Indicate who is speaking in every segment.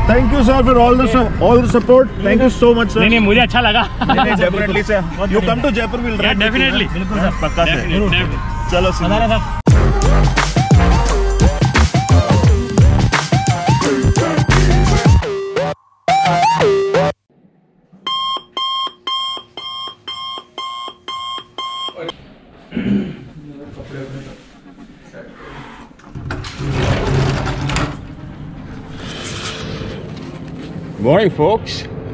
Speaker 1: Thank you sir for all the support. Thank you so much sir.
Speaker 2: नहीं मुझे अच्छा लगा.
Speaker 1: Definitely sir. You come to Jaipur, we'll try.
Speaker 2: Definitely. बिल्कुल sir.
Speaker 1: पक्का से. चलो sir. Morning folks.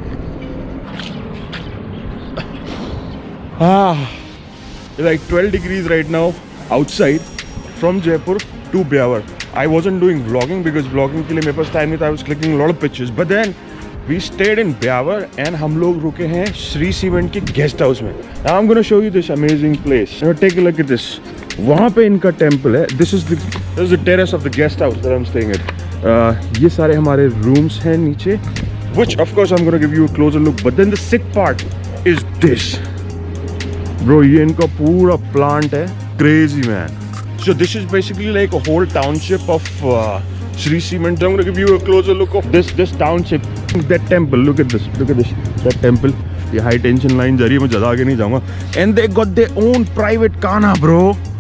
Speaker 1: It's like 12 degrees right now outside from Jaipur to Beawar. I wasn't doing vlogging because vlogging के लिए मेरे पास time नहीं था. I was clicking a lot of pictures, but then we stayed in Beawar and हम लोग रुके हैं Shri cement के गेस्ट हाउस में. Now I'm gonna show you this amazing place. Now take a look at this. वहाँ पे इनका temple है. This is the terrace of the guest house that I'm staying at. ये सारे हमारे rooms हैं नीचे. Which of course I'm gonna give you a closer look, but then the sick part is this, bro. ये इनका पूरा plant है, crazy man. So this is basically like a whole township of Sri Cement. I'm gonna give you a closer look of this township. That temple, look at this, that temple. ये high tension line जा रही है, मैं ज़्यादा आगे नहीं जाऊँगा. And they got their own private Kana, bro,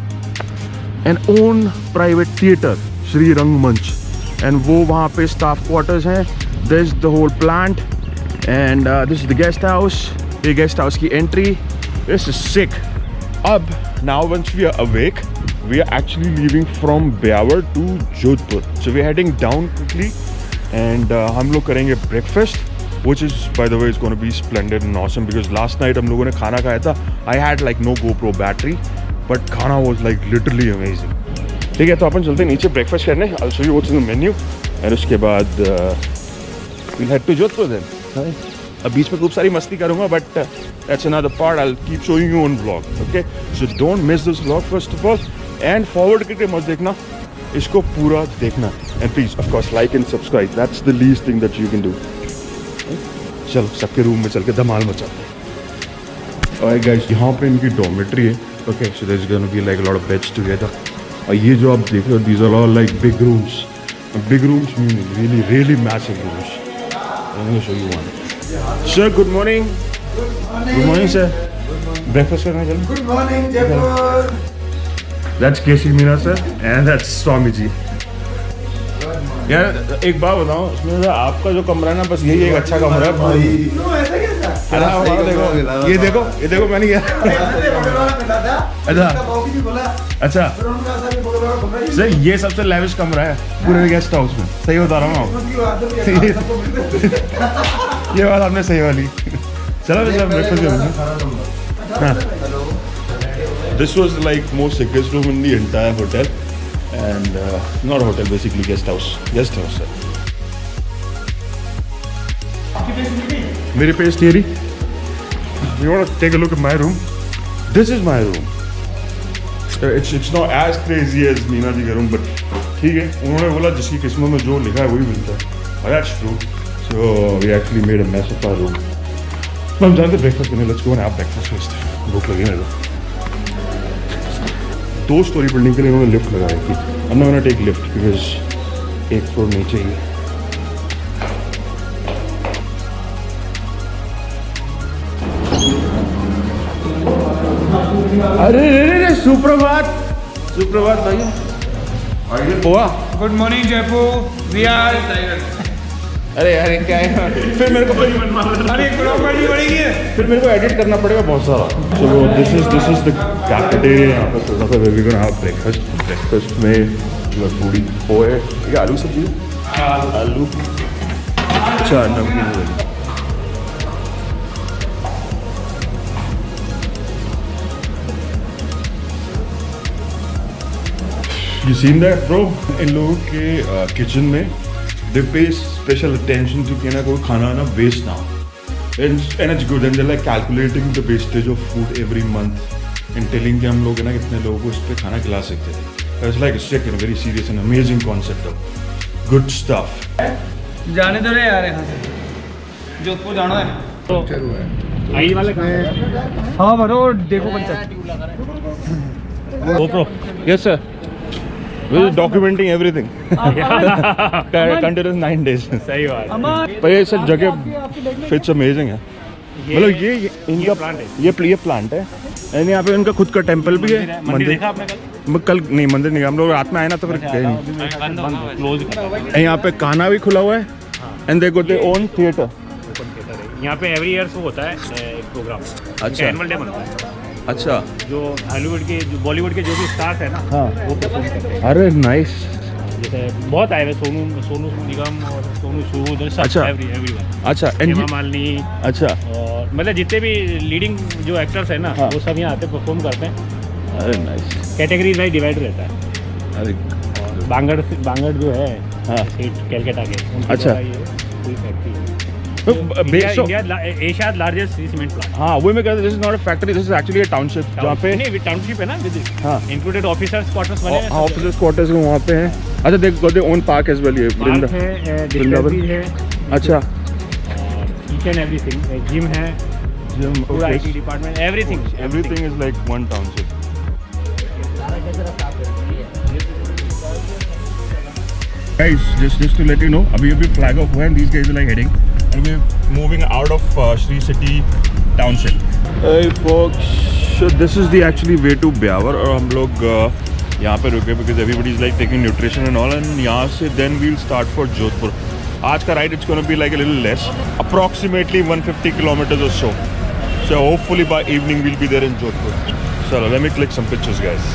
Speaker 1: and own private theater, Sri Rangmanch. And वो वहाँ पे staff quarters हैं. This is the whole plant, and this is the guest house. The guest house की entry. This is sick. Now once we are awake, we are actually leaving from Beawar to Jodhpur. So we are heading down quickly, and हम लोग करेंगे breakfast, which is by the way is going to be splendid and awesome because last night हम लोगों ने खाना खाया था. I had like no GoPro battery, but खाना was like literally amazing. ठीक है, तो अपन चलते हैं नीचे breakfast करने. I'll show you what's in the menu, and उसके बाद we'll head to Jodhpur then. अब बीच में खूब सारी मस्ती करूँगा, but that's another part. I'll keep showing you on vlog. Okay, so don't miss this vlog first of all, and forward करके मत देखना, इसको पूरा देखना, and please of course like and subscribe. That's the least thing that you can do. चलो सबके room में चल के धमाल मचाते हैं. Alright guys, यहाँ पे इनकी dormitory है. Okay, so there's gonna be like a lot of beds together. और ये जो आप देख रहे हो, these are all like big rooms. Big rooms meaning really massive rooms. I'm going to show you one. Sir, good morning. Good morning, sir. Breakfast करने चलें.
Speaker 3: Good morning, Jaipur.
Speaker 1: That's Keshi Meena, sir, and that's Swami जी. यार एक बात बताओ, इसमें आपका जो कमरा है ना, बस यही एक अच्छा कमरा है. ये देखो मैंने क्या. अच्छा सर, ये सबसे लेविश कमरा है पूरे गेस्ट हाउस में. सही बता रहा हूँ आप. ये बात आपने सही वाली. चलो सर ब्रेकफास्ट करेंगे. This was like most sickest room in the entire hotel, and not a hotel, basically guest house sir. मेरी page theory. You want to take a look at my room? This is my room. It's not as crazy as Meena ji का room, but ठीक है. उन्होंने बोला जिसकी किस्मत में जो लिखा है वही मिलता है. That's true. So we actually made a mess of our room. तो हम जानते ब्रेकफास्ट करने. Let's go and have breakfast first. भूख लगी मेरे को. 2 स्टोरी बिल्डिंग के लिए उन्होंने लिफ्ट लगाई थी. I'm not gonna take lift because 1 floor नीचे ही है. अरे सुप्रभात भैया. हुआ.
Speaker 3: Good morning, Jaipur. We are.
Speaker 1: अरे यार क्या है, फिर मेरे को
Speaker 3: अरे प्रॉपर्टी बढ़ेगी.
Speaker 1: फिर मेरे को एडिट करना पड़ेगा बहुत सारा. So this is the cafeteria. यहाँ पर थोड़ा सा we're gonna have breakfast में पूरी पोहे, ये आलू सब्जी, आलू, अच्छा नमकीन. You seen that, bro? इन लोगों के किचन में they pay special attention to कि ना कोई खाना ना waste ना. And it's good, and they're like calculating the wastage of food every month and telling कि हम लोग ना कितने लोगों को इस पे खाना खिला सकते थे. It's like a sick and very serious and amazing concept of good stuff.
Speaker 3: जाने दो रे यार यहाँ से. जोधपुर जाना है. तो
Speaker 2: आई वाले कहाँ?
Speaker 3: हाँ भरो देखो panchayat.
Speaker 2: GoPro.
Speaker 1: Yes sir. Documenting everything continuous 9 days।
Speaker 2: सही बात।
Speaker 1: पर ये सब जगह फिट्स अमेजिंग है। मतलब ये इनका
Speaker 2: प्लांट है,
Speaker 1: ये प्लांट है एंड यहाँ पे इनका खुद का टेंपल भी है।
Speaker 2: मंदिर देखा आपने
Speaker 1: कल नहीं, मंदिर नहीं, हम लोग रात में आए ना तो फिर गए नहीं।
Speaker 2: क्लोज।
Speaker 1: यहाँ पे खाना भी खुला हुआ है and they got their own theatre.
Speaker 2: यहाँ पे एवरी ईयर वो होता है एक प्रोग्राम।
Speaker 1: अच्छा।
Speaker 2: एनुअल डे बनता है।
Speaker 1: अच्छा।
Speaker 2: जो हॉलीवुड के, जो बॉलीवुड के जो भी स्टार्स है ना,
Speaker 1: हाँ।
Speaker 2: वो परफॉर्म करते हैं।
Speaker 1: अरे नाइस।
Speaker 2: जैसे बहुत आए हुए सोनू निगम और सोनू सूद,
Speaker 1: अच्छा।
Speaker 2: एवरीवन।
Speaker 1: अच्छा।
Speaker 2: हेमा मालिनी।
Speaker 1: अच्छा।
Speaker 2: और मतलब जितने भी लीडिंग जो एक्टर्स है ना,
Speaker 1: हाँ।
Speaker 2: वो सब यहाँ आते परफॉर्म करते हैं।
Speaker 1: अरे नाइस।
Speaker 2: कैटेगरी वाइज डिवाइड रहता है।
Speaker 1: अरे
Speaker 2: और बांगड़ जो है,
Speaker 1: हाँ।
Speaker 2: कैलकाटा के, उनके
Speaker 1: अच्छा।
Speaker 2: द्वारा ये पूरी फैक्ट्री है।
Speaker 1: Based
Speaker 2: Asia largest cement plant.
Speaker 1: हाँ वही मैं कहता हूँ, this is not a factory, this is actually a township जहाँ पे
Speaker 2: नहीं टाउनशिप है ना,
Speaker 1: हाँ
Speaker 2: इंक्लूडेड ऑफिसर्स क्वार्टर्स बने हैं।
Speaker 1: ऑफिसर्स क्वार्टर्स वहाँ पे हैं। अच्छा देख go they own park as well. ये
Speaker 2: पार्क है, डिस्पेंसरी है।
Speaker 1: अच्छा।
Speaker 2: और ईच एंड एवरीथिंग, जिम है, पूरा IT department,
Speaker 1: everything is like one township. Guys, just to let you know, अभी flag off हुआ है and these guys are like heading and we're moving out of Sri City township. Hey folks, so this is the actually way to Byawar और हम लोग यहाँ पे रुके because everybody is like taking nutrition and all and यहाँ से then we'll start for Jodhpur. आज का ride it's going to be like a little less, approximately 150 kilometers or so. So hopefully by evening we'll be there in Jodhpur. So let me click some pictures, guys.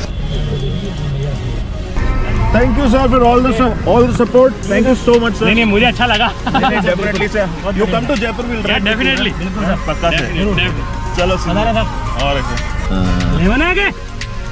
Speaker 1: Thank you sir for all the support. Thank you so much sir.
Speaker 2: नहीं मुझे अच्छा लगा।
Speaker 1: Definitely sir. You come to Jaipur, we'll drive.
Speaker 2: Definitely.
Speaker 1: पक्का से। चलो sir. और
Speaker 2: lemon आ गए।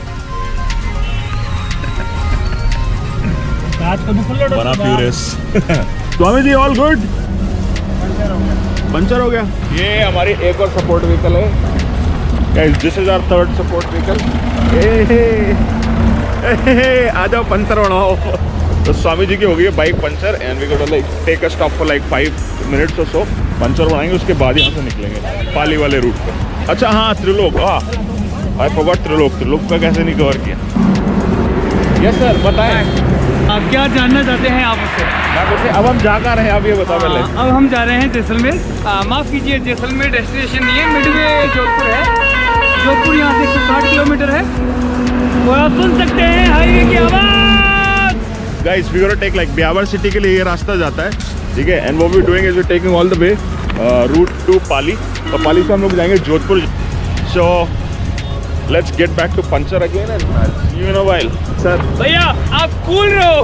Speaker 2: आज को भी फुल लोड
Speaker 1: बना furious. Swami ji all good? Puncture हो गया। ये हमारी एक और सपोर्ट व्हीकल है। Guys, this is our third support vehicle. आ जाओ पंचर बनाओ। तो स्वामी जी की हो गई है bike puncture and we got like take a stop for like 5 minutes और सो। पंचर बनाएंगे उसके बाद यहाँ से निकलेंगे पाली वाले रूट पे। अच्छा हाँ त्रिलोक, हाँ आई फॉरगॉट त्रिलोक का कैसे नहीं कवर किया। यस सर बताएं।
Speaker 3: आप क्या जानना चाहते हैं आप उससे?
Speaker 1: अब हम जा कर रहे हैं, आप ये बताओ पहले।
Speaker 3: अब हम जा रहे हैं जैसलमेर। माफ़ कीजिए, जैसलमेर डेस्टिनेशन नहीं है, मिडवे जोधपुर है। जोधपुर यहाँ से 160 किलोमीटर है और आप सुन सकते हैं हाईवे की आवाज़।
Speaker 1: Guys, we gotta take like Beawar city के लिए ये रास्ता जाता है, ठीक है। And what we're doing is we're taking all the way route to पाली। तो पाली से हम लोग जाएंगे Jodhpur. So let's get back to puncture again and see you in a while. Sir,
Speaker 3: भैया आप कूल रहो।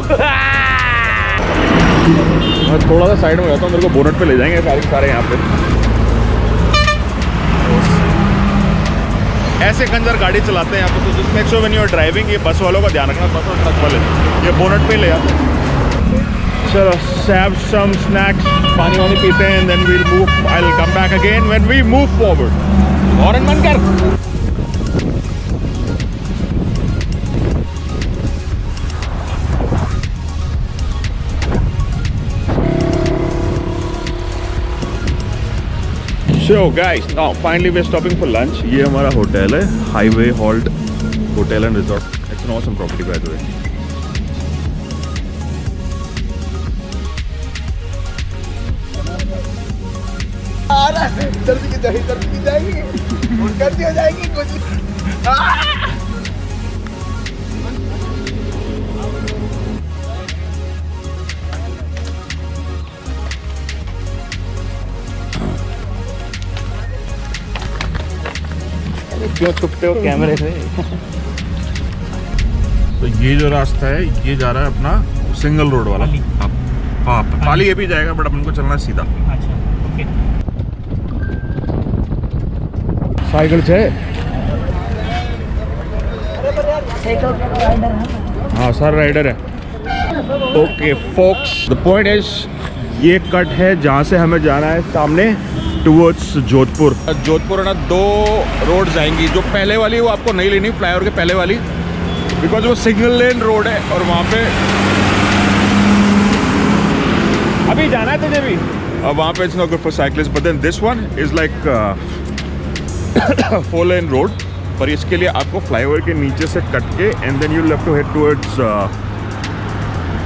Speaker 1: मैं थोड़ा सा साइड में जाता हूँ, मेरे को बोनट पे ले जाएंगे सारे यहाँ पे। ऐसे खंजर गाड़ी चलाते हैं यहाँ पे, तो जिस make sure when you are driving, ये बस वालों का ध्यान रखना, बस और ट्रक वाले ये बोनट पे ले जाते हैं। चलो हैव सम स्नैक्स, पानी वानी पीते हैं and then we'll move. I will come back again when we move forward. Horn बंद कर। So guys, now finally we're stopping for lunch. ये हमारा होटल है, highway halt hotel and resort. It's an awesome property by the way. जल्दी की जाएगी, हो जाएगी कुछ। क्यों छुपते हो कैमरे से? तो ये जो रास्ता है ये जा रहा है अपना सिंगल रोड वाला। हाँ पाली ये भी जाएगा बट अपन को चलना सीधा।
Speaker 2: अच्छा ओके।
Speaker 1: साइकिल से हाँ सर राइडर है। Okay folks, the point is ये कट है जहाँ से हमें जाना है सामने टुवर्ड्स जोधपुर। जोधपुर है ना, 2 रोड जाएंगी। जो पहले वाली वो आपको नहीं लेनी, फ्लाईओवर के पहले वाली, बिकॉज वो सिंगल लेन रोड है और वहाँ पे अभी जाना है तुझे भी। अब वहाँ पे it's not good for cyclist, but then this one is like 4 lane road. पर इसके लिए आपको फ्लाईओवर के नीचे से कट के and then you have to head towards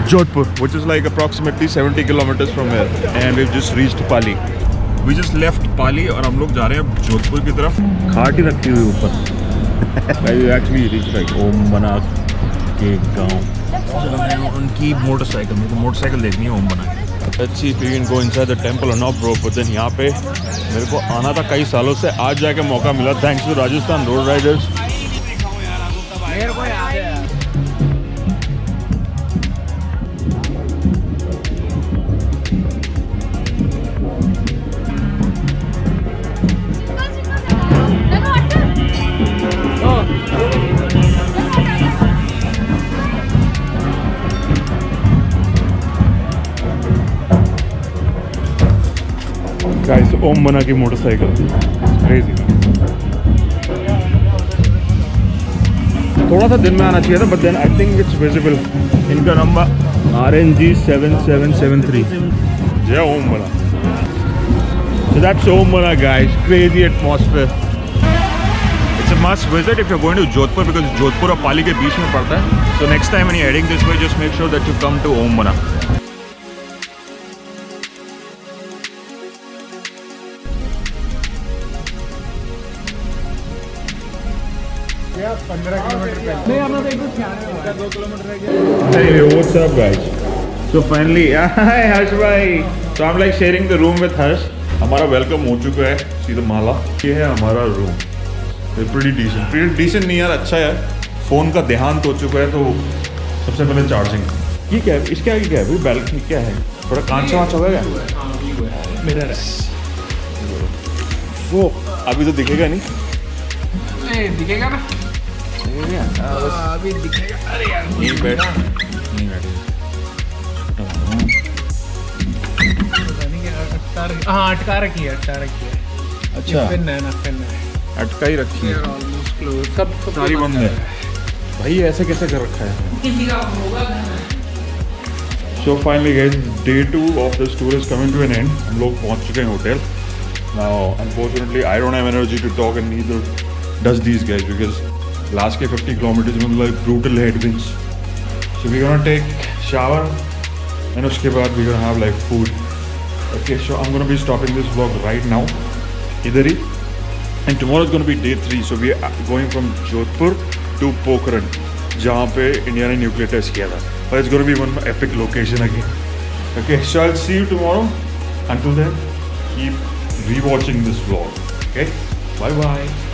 Speaker 1: Jodhpur, which is like approximately 70 kilometers from here, and we've just reached Pali. We just left Pali और हम लोग जा रहे हैं अब जोधपुर की तरफ. खाट ही रखी हुई ऊपर. We actually reached like ओम मना के गांव. उनकी मोटरसाइकिल, मेरे को मोटरसाइकिल देखनी है ओम मना. Let's see if we can go inside the temple or not, bro. But then यहाँ पे मेरे को आना था कई सालों से, आज जाके मौका मिला. Thanks to Rajasthan Road Riders. Guys, ओम मना की मोटरसाइकिल क्रेजी. थोड़ा सा दिन में आना चाहिए था, but then I think it's visible. इनका नंबर RNG 7773. जय ओम मना. So that's ओम मना, guys. Crazy atmosphere. It's a must visit if you're going to Jodhpur, because Jodhpur और पाली के बीच में पड़ता है. So next time when you're heading this way, just make sure that you come to ओम मना. Anyway, what's up, guys? So finally, hi Harsh bhai. So I'm like sharing the room with Harsh. हमारा welcome हो चुका है. See the mala. ये है हमारा room. Pretty decent. Pretty decent नहीं यार, अच्छा है. फोन का देहांत हो चुका है, तो सबसे पहले चार्जिंग. ये क्या है? इसका क्या है? बैल्कनी क्या है? थोड़ा कांच वांच होगा क्या? मिरर है. वो अभी तो दिखेगा नहीं.
Speaker 3: दिखेगा ना.
Speaker 2: अभी दिखेगा. अरे यार
Speaker 1: नहीं बैठ.
Speaker 2: हाँ, अटका रखी है.
Speaker 1: अच्छा,
Speaker 2: पिन है ना.
Speaker 1: अटका ही रखी है.
Speaker 2: Almost close. सब
Speaker 1: सारी बंद है. भाई ऐसे कैसे कर रखा है? So finally guys, day 2 of this tour is coming to an end. हम लोग पहुंच चुके हैं hotel. Now unfortunately I don't have energy to talk, and neither does these guys, because last के 50 kilometers में like brutal headwinds. So we're gonna take shower, and उसके बाद we're gonna have like food. Okay, so I'm gonna be stopping this vlog right now. इधर ही. And tomorrow is gonna be day 3. So we are going from Jodhpur to Pokhran, जहाँ पे India ने nuclear test किया था. But it's gonna be one epic location again. Okay, so I'll see you tomorrow. Until then, keep rewatching this vlog. Okay, bye bye.